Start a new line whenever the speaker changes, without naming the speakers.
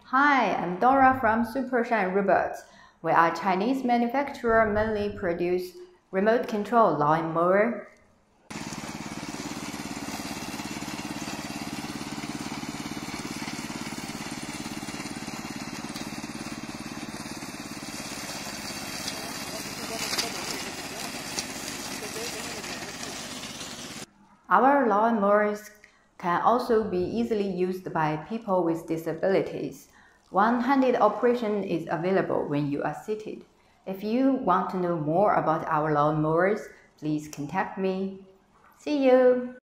Hi, I'm Dora from Supershine Robot. We are a Chinese manufacturer mainly produce remote control lawn mower. Our lawn mowers can also be easily used by people with disabilities. One-handed operation is available when you are seated. If you want to know more about our lawn mowers, please contact me. See you!